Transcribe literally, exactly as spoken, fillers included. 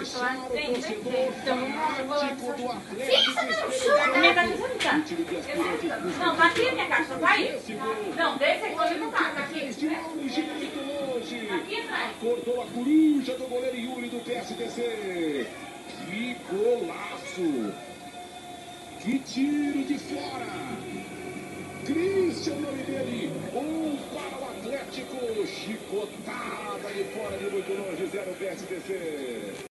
deixar o torcedor fanático do Atlético. Minha caixa não tá. Não, tá aqui minha caixa, tá aí. Não, desse aqui não tá, tá aqui. Muito longe. Aqui atrás. Cortou a coruja do goleiro Yuri do P S D C. Que golaço. Que tiro de fora. Christian, o nome dele. Um para o Atlético. Chicotada de fora de muito longe. Zero P S D C.